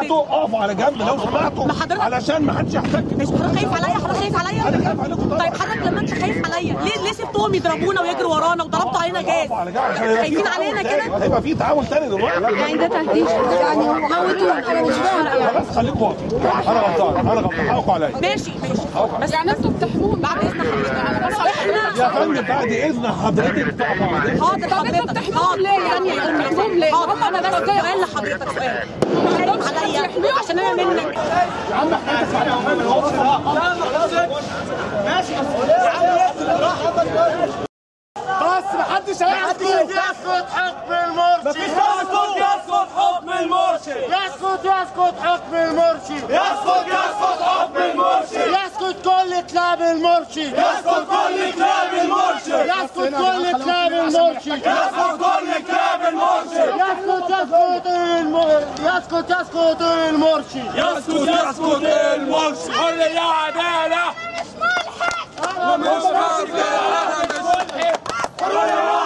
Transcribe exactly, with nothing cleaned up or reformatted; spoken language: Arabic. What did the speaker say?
سمحتوا اقفوا على جنب لو سمحتوا علشان ما حدش يحتك. مش حضرتك خايف عليا؟ حضرتك خايف عليا؟ انا خايف عليكم. طيب حضرتك لما انت خايف عليا ليه ليه سبتهم يضربونا ويجروا ورانا وضربتوا علينا جاز؟ خايفين علينا كده؟ هيبقى في تعاون تاني دلوقتي. يعني ده تهديد يعني موتونا. انا مش فاهمه. خلاص خليكم واقفين. انا غلطان انا غلطان حقكم عليا. ماشي ماشي بس يعني انتوا بتحمونا بعد اذن حضرتك. يا فندم بعد اذن حضرتك تقفوا عليا. حاضر حضرتك. حاضر ثانيه يا امي بتحموهم ليه؟ حاضر انا بس سؤال لحضرتك سؤال. خايف عليا عشان انا منك. يا عم احنا اسمعنا امام الوقت ده. ماشي بس محدش هيسكت. يسكت حكم المرشد. يسكت يسكت حكم المرشد. يسكت يسكت حكم المرشد. يسكت يسكت حكم المرشد. يسكت كل كلاب المرشد. يسكت كل كلاب المرشد. يسكت كل كلاب المرشد. يسكت كل كلاب المرشد. يسكت يسكت الم- يسكت يسكت المرشد. يسكت يسكت المرشد. حرية عدالة. مش ملحق. مش ملحق.